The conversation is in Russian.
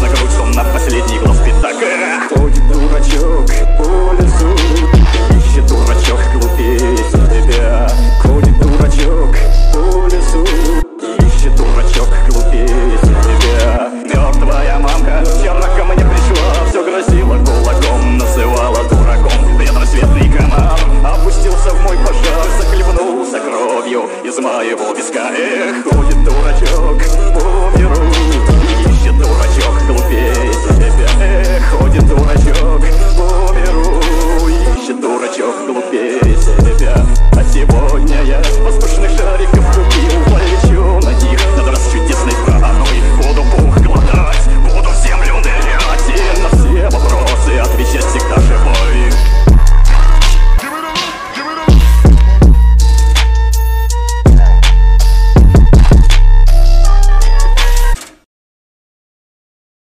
на грудь, сон на последний глаз пятак. Ходит дурачок по лесу, ищет дурачок глупее тебя. Ходит дурачок по лесу, ищет дурачок глупее тебя. Мертвая мамка вчера ко мне пришла, все грозила кулаком, называла дураком. Предрассветный комар опустился в мой пожар, захлебнулся кровью из моего виска. Эх,